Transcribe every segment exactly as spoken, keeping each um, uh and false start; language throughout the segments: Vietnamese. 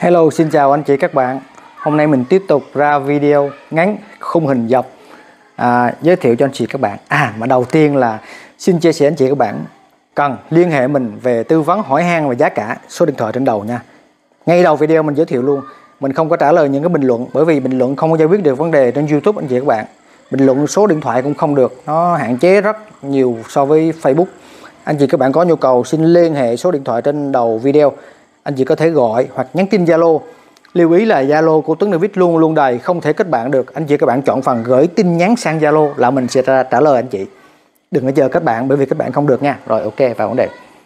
Hello, xin chào anh chị các bạn. Hôm nay mình tiếp tục ra video ngắn khung hình dọc à, giới thiệu cho anh chị các bạn. À mà đầu tiên là xin chia sẻ anh chị các bạn cần liên hệ mình về tư vấn hỏi han và giá cả, số điện thoại trên đầu nha. Ngay đầu video mình giới thiệu luôn, mình không có trả lời những cái bình luận, bởi vì bình luận không có giải quyết được vấn đề trên YouTube anh chị các bạn. Bình luận số điện thoại cũng không được, nó hạn chế rất nhiều so với Facebook. Anh chị các bạn có nhu cầu xin liên hệ số điện thoại trên đầu video, anh chị có thể gọi hoặc nhắn tin Zalo. Lưu ý là Zalo của Tuấn David luôn luôn đầy, không thể kết bạn được. Anh chị các bạn chọn phần gửi tin nhắn sang Zalo là mình sẽ trả, trả lời anh chị. Đừng có chờ kết bạn bởi vì kết bạn không được nha. Rồi ok, vào vấn đề.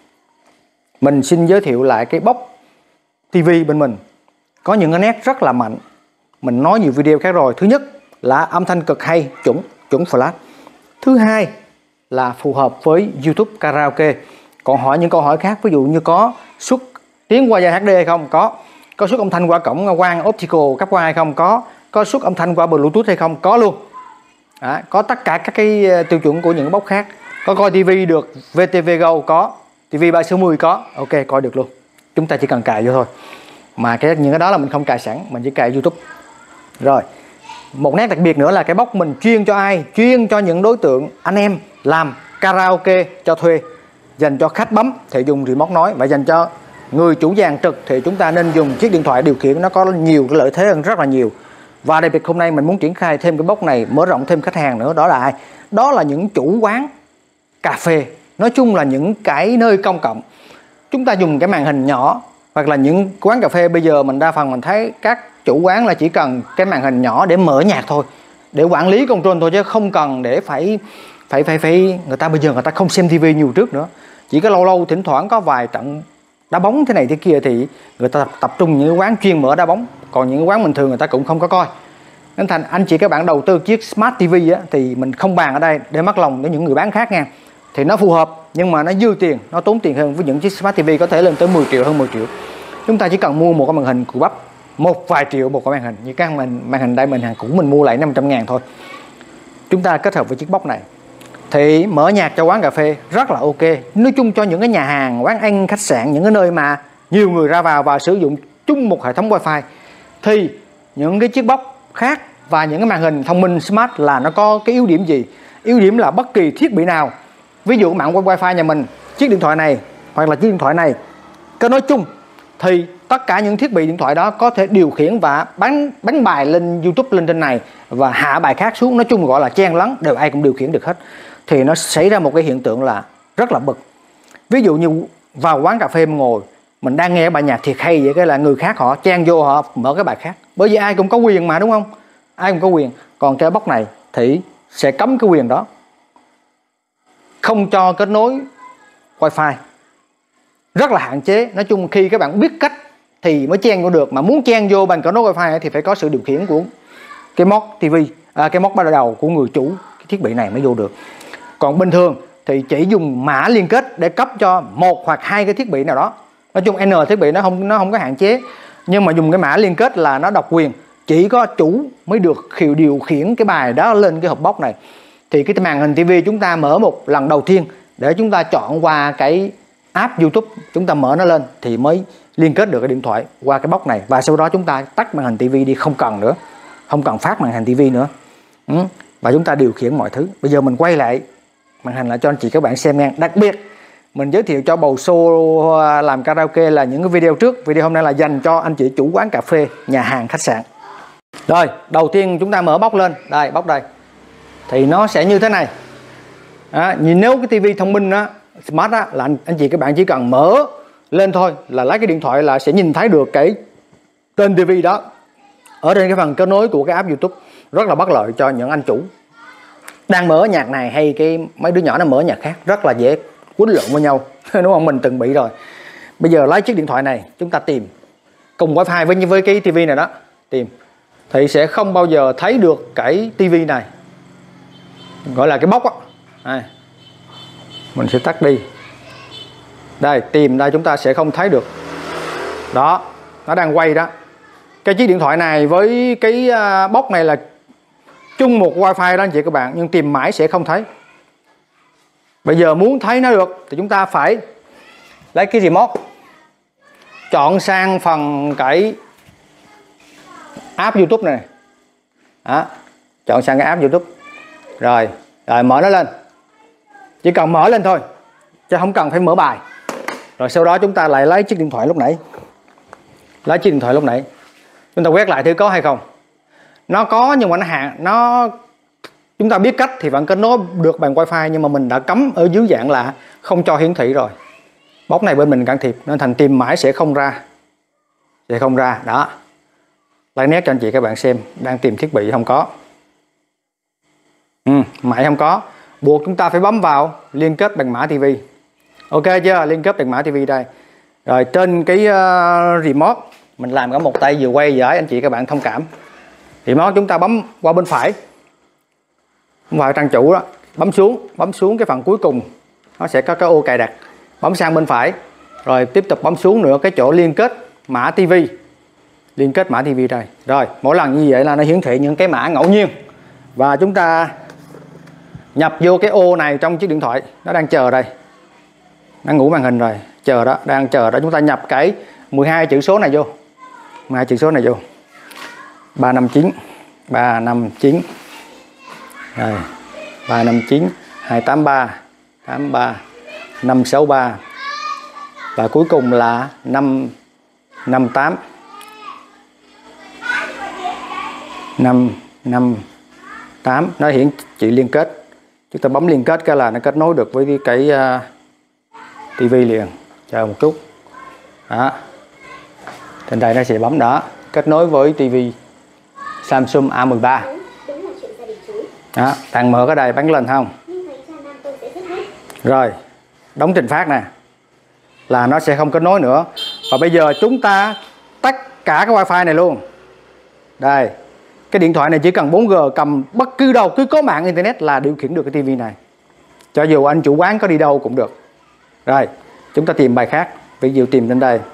Mình xin giới thiệu lại cái box tivi bên mình. Có những cái nét rất là mạnh. Mình nói nhiều video khác rồi. Thứ nhất là âm thanh cực hay, chuẩn chuẩn flash. Thứ hai là phù hợp với YouTube karaoke. Còn hỏi những câu hỏi khác, ví dụ như có xuất tiếng qua dây hát đê hay không? Có. Có xuất âm thanh qua cổng quang optical cáp quang hay không? Có. Có xuất âm thanh qua Bluetooth hay không? Có luôn. Đó, có tất cả các cái tiêu chuẩn của những box khác. Có coi tivi được vê tê vê Go có, tivi ba sáu mươi có. Ok, coi được luôn. Chúng ta chỉ cần cài vô thôi. Mà cái những cái đó là mình không cài sẵn, mình chỉ cài YouTube. Rồi. Một nét đặc biệt nữa là cái box mình chuyên cho ai? Chuyên cho những đối tượng anh em làm karaoke cho thuê. Dành cho khách bấm thì dùng remote nói, và dành cho người chủ dàn trực thì chúng ta nên dùng chiếc điện thoại điều khiển, nó có nhiều cái lợi thế hơn rất là nhiều. Và đặc biệt hôm nay mình muốn triển khai thêm cái box này, mở rộng thêm khách hàng nữa. Đó là ai? Đó là những chủ quán cà phê, nói chung là những cái nơi công cộng. Chúng ta dùng cái màn hình nhỏ, hoặc là những quán cà phê bây giờ mình đa phần mình thấy các chủ quán là chỉ cần cái màn hình nhỏ để mở nhạc thôi, để quản lý control thôi, chứ không cần để phải phải phải phải người ta bây giờ người ta không xem tivi nhiều trước nữa. Chỉ có lâu lâu thỉnh thoảng có vài trận đá bóng thế này thế kia thì người ta tập, tập trung những quán chuyên mở đá bóng, còn những quán bình thường người ta cũng không có coi. Nên thành anh chị các bạn đầu tư chiếc Smart ti vi á, thì mình không bàn ở đây để mất lòng với những người bán khác nha. Thì nó phù hợp nhưng mà nó dư tiền, nó tốn tiền hơn với những chiếc Smart ti vi có thể lên tới mười triệu, hơn mười triệu. Chúng ta chỉ cần mua một cái màn hình của bắp một vài triệu một cái màn hình, như các màn, màn hình đây mình hàng cũ mình mua lại năm trăm ngàn thôi. Chúng ta kết hợp với chiếc box này thì mở nhạc cho quán cà phê rất là ok. Nói chung cho những cái nhà hàng, quán ăn, khách sạn, những cái nơi mà nhiều người ra vào và sử dụng chung một hệ thống wifi, thì những cái chiếc box khác và những cái màn hình thông minh smart là nó có cái yếu điểm gì? Yếu điểm là bất kỳ thiết bị nào, ví dụ mạng wifi nhà mình, chiếc điện thoại này hoặc là chiếc điện thoại này kết nối chung, thì tất cả những thiết bị điện thoại đó có thể điều khiển và bắn bắn bài lên YouTube lên trên này và hạ bài khác xuống, nói chung gọi là chen lấn, đều ai cũng điều khiển được hết. Thì nó xảy ra một cái hiện tượng là rất là bực. Ví dụ như vào quán cà phê ngồi, mình đang nghe bài nhạc thiệt hay vậy, cái là người khác họ chen vô họ mở cái bài khác, bởi vì ai cũng có quyền mà, đúng không? Ai cũng có quyền. Còn cái box này thì sẽ cấm cái quyền đó, không cho kết nối wifi, rất là hạn chế. Nói chung khi các bạn biết cách thì mới chen vô được, mà muốn chen vô bằng kết nối wifi thì phải có sự điều khiển của cái mod tivi, à, cái mod ban đầu của người chủ cái thiết bị này mới vô được. Còn bình thường thì chỉ dùng mã liên kết để cấp cho một hoặc hai cái thiết bị nào đó. Nói chung N thiết bị nó không nó không có hạn chế, nhưng mà dùng cái mã liên kết là nó độc quyền, chỉ có chủ mới được điều khiển cái bài đó lên cái hộp box này. Thì cái màn hình tivi chúng ta mở một lần đầu tiên để chúng ta chọn qua cái app YouTube, chúng ta mở nó lên thì mới liên kết được cái điện thoại qua cái box này, và sau đó chúng ta tắt màn hình tivi đi, không cần nữa, không cần phát màn hình tivi nữa. Ừ. Và chúng ta điều khiển mọi thứ. Bây giờ mình quay lại màn hình lại cho anh chị các bạn xem nha. Đặc biệt mình giới thiệu cho bầu show làm karaoke là những cái video trước. Video hôm nay là dành cho anh chị chủ quán cà phê, nhà hàng, khách sạn. Rồi, đầu tiên chúng ta mở box lên. Đây, box đây. Thì nó sẽ như thế này. À, nhìn nếu cái tivi thông minh á, smart á, là anh, anh chị các bạn chỉ cần mở lên thôi là lấy cái điện thoại là sẽ nhìn thấy được cái tên tivi đó ở trên cái phần kết nối của cái app YouTube. Rất là bất lợi cho những anh chủ đang mở nhạc này hay cái mấy đứa nhỏ nó mở nhạc khác, rất là dễ quýnh lộn với nhau. Đúng không? Mình từng bị rồi. Bây giờ lấy chiếc điện thoại này chúng ta tìm cùng wifi với với cái tivi này đó, tìm thì sẽ không bao giờ thấy được cái tivi này, gọi là cái box á. Đây. Mình sẽ tắt đi. Đây, tìm đây chúng ta sẽ không thấy được. Đó, nó đang quay đó. Cái chiếc điện thoại này với cái box này là chung một wifi đó anh chị các bạn, nhưng tìm mãi sẽ không thấy. Bây giờ muốn thấy nó được thì chúng ta phải lấy cái remote, chọn sang phần cái app YouTube này. Đó, chọn sang cái app YouTube. Rồi, rồi mở nó lên. Chỉ cần mở lên thôi, chứ không cần phải mở bài. Rồi sau đó chúng ta lại lấy chiếc điện thoại lúc nãy. Lấy chiếc điện thoại lúc nãy. Chúng ta quét lại thử có hay không. Nó có nhưng mà nó hạn nó chúng ta biết cách thì vẫn kết nối được bằng wifi, nhưng mà mình đã cấm ở dưới dạng là không cho hiển thị rồi. Bóc này bên mình can thiệp nên thành tìm mãi sẽ không ra. Sẽ không ra, đó. Lấy nét cho anh chị các bạn xem, đang tìm thiết bị không có. Ừ, mãi không có. Buộc chúng ta phải bấm vào liên kết bằng mã tivi. Ok chưa? Liên kết bằng mã tivi đây. Rồi trên cái uh, remote mình làm cả một tay vừa quay vừa anh chị các bạn thông cảm. Remote chúng ta bấm qua bên phải. Bấm vào trang chủ đó, bấm xuống, bấm xuống cái phần cuối cùng nó sẽ có cái ô cài đặt. Bấm sang bên phải. Rồi tiếp tục bấm xuống nữa cái chỗ liên kết mã tivi. Liên kết mã tivi đây. Rồi, mỗi lần như vậy là nó hiển thị những cái mã ngẫu nhiên. Và chúng ta nhập vô cái ô này trong chiếc điện thoại. Nó đang chờ đây. Nó ngủ màn hình rồi. Chờ đó, đang chờ đó. Chúng ta nhập cái mười hai chữ số này vô. mười hai chữ số này vô. ba năm chín. ba năm chín. Rồi. ba năm chín. hai tám ba. tám ba. năm sáu ba. Và cuối cùng là năm năm tám. năm năm tám. Nó hiển thị liên kết. Chúng ta bấm liên kết cái là nó kết nối được với cái uh, tivi liền. Chờ một chút. Đó. Trên đây nó sẽ bấm đó, kết nối với tivi Samsung A mười ba. Đó, bạn mở cái đây bắn lên không? Rồi, đóng trình phát nè. Là nó sẽ không kết nối nữa. Và bây giờ chúng ta tắt cả cái wifi này luôn. Đây. Cái điện thoại này chỉ cần bốn G, cầm bất cứ đâu, cứ có mạng internet là điều khiển được cái tivi này. Cho dù anh chủ quán có đi đâu cũng được. Rồi, chúng ta tìm bài khác. Ví dụ tìm trên đây.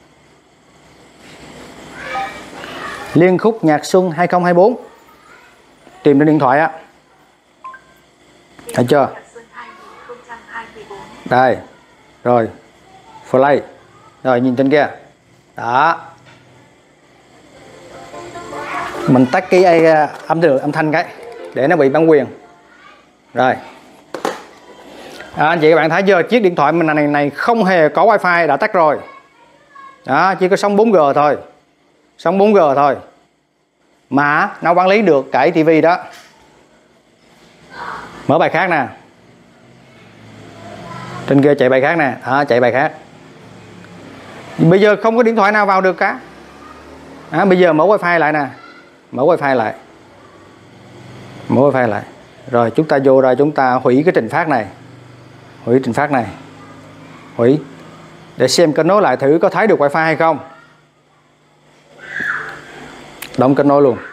Liên khúc nhạc xuân hai không hai tư. Tìm trên điện thoại á. Thấy chưa? Đây. Rồi. Play. Rồi nhìn trên kia. Đó. Mình tắt cái âm lượng âm thanh cái để nó bị bản quyền. Rồi. À, anh chị các bạn thấy chưa, chiếc điện thoại mình này này không hề có wifi, đã tắt rồi. Đó, chỉ có sóng bốn G thôi. Sóng bốn G thôi. Mà nó quản lý được cái tivi đó. Mở bài khác nè. Trên kia chạy bài khác nè. Đó, chạy bài khác. Bây giờ không có điện thoại nào vào được cả. Đó, bây giờ mở wifi lại nè. Mở wifi lại. Mở wifi lại. Rồi chúng ta vô rồi chúng ta hủy cái trình phát này. Hủy trình phát này. Hủy. Để xem kết nối lại thử có thấy được wifi hay không. Đóng kết nối luôn.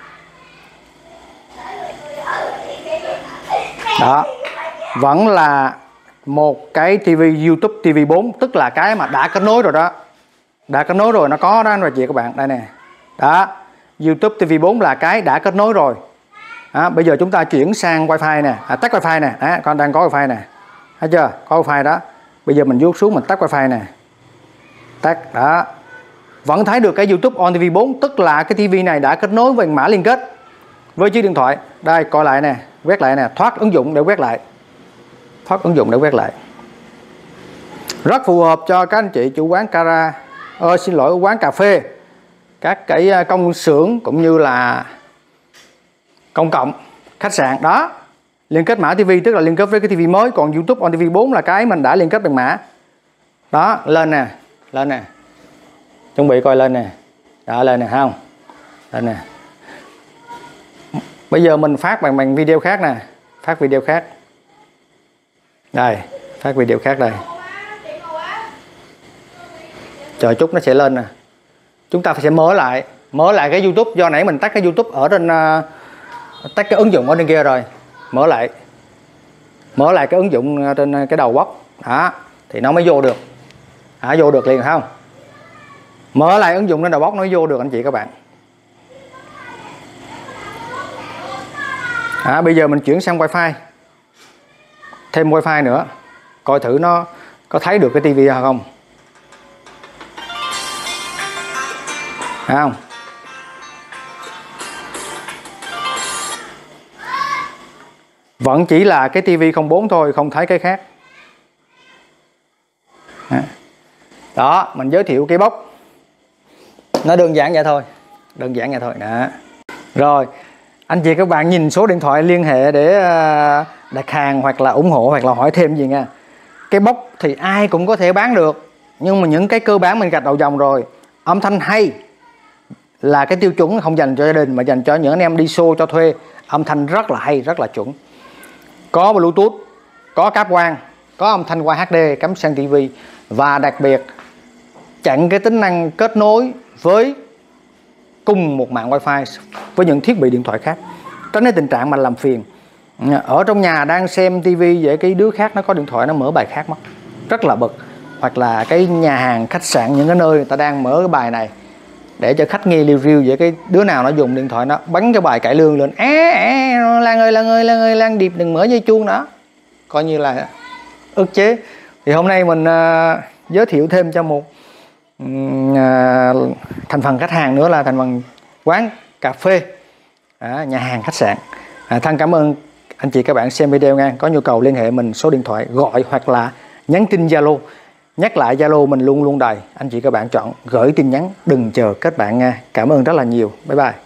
Đó. Vẫn là một cái tivi YouTube ti vi bốn, tức là cái mà đã kết nối rồi đó. Đã kết nối rồi, nó có đó anh và chị các bạn. Đây nè. Đó. YouTube ti vi bốn là cái đã kết nối rồi. Đó, bây giờ chúng ta chuyển sang wifi nè, à, tắt wifi nè. Đó, con đang có wifi nè. Thấy chưa? Có wifi đó. Bây giờ mình vuốt xuống mình tắt wifi nè. Tắt đó. Vẫn thấy được cái YouTube on ti vi bốn, tức là cái tivi này đã kết nối với mã liên kết với chiếc điện thoại. Đây, coi lại nè, quét lại nè, thoát ứng dụng để quét lại. Thoát ứng dụng để quét lại. Rất phù hợp cho các anh chị chủ quán cara, ơ xin lỗi, quán cà phê, các cái công xưởng cũng như là công cộng, khách sạn đó. Liên kết mã tivi tức là liên kết với cái tivi mới, còn YouTube on ti vi bốn là cái mình đã liên kết bằng mã. Đó, lên nè, lên nè. Chuẩn bị coi lên nè. Đó, lên nè, không? Lên nè. Bây giờ mình phát bằng bằng video khác nè, phát video khác. Đây, phát video khác đây. Chờ chút nó sẽ lên nè. Chúng ta sẽ mở lại, mở lại cái YouTube, do nãy mình tắt cái YouTube ở trên uh, tắt cái ứng dụng ở trên kia rồi. Mở lại. Mở lại cái ứng dụng trên cái đầu bóc. Đó, thì nó mới vô được. À, vô được liền không? Mở lại ứng dụng trên đầu bóc nó mới vô được anh chị các bạn. À, bây giờ mình chuyển sang wifi. Thêm wifi nữa. Coi thử nó có thấy được cái tivi hay không. Thấy không? Vẫn chỉ là cái tivi không bốn thôi, không thấy cái khác. Đó, mình giới thiệu cái bóc. Nó đơn giản vậy thôi. Đơn giản vậy thôi. Đó. Rồi, anh chị các bạn nhìn số điện thoại liên hệ để đặt hàng hoặc là ủng hộ hoặc là hỏi thêm gì nha. Cái bóc thì ai cũng có thể bán được, nhưng mà những cái cơ bản mình gạch đầu dòng rồi. Âm thanh hay là cái tiêu chuẩn không dành cho gia đình mà dành cho những anh em đi show cho thuê. Âm thanh rất là hay, rất là chuẩn. Có Bluetooth, có cáp quang, có âm thanh qua hát đê cắm sang tivi, và đặc biệt chặn cái tính năng kết nối với cùng một mạng wifi với những thiết bị điện thoại khác, tránh cái tình trạng mà làm phiền ở trong nhà đang xem tivi vậy cái đứa khác nó có điện thoại nó mở bài khác mất, rất là bực. Hoặc là cái nhà hàng khách sạn, những cái nơi người ta đang mở cái bài này để cho khách nghe review vậy cái đứa nào nó dùng điện thoại nó bắn cái bài cải lương lên, á à, Lan ơi Lan ơi Lan ơi Lan điệp đừng mở dây chuông nữa, coi như là ức chế. Thì hôm nay mình uh, giới thiệu thêm cho một uh, thành phần khách hàng nữa là thành phần quán cà phê, à, nhà hàng khách sạn. à, Thân cảm ơn anh chị các bạn xem video nha. Có nhu cầu liên hệ mình số điện thoại gọi hoặc là nhắn tin Zalo. Nhắc lại Zalo mình luôn luôn đầy. Anh chị các bạn chọn gửi tin nhắn, đừng chờ kết bạn nha. Cảm ơn rất là nhiều. Bye bye.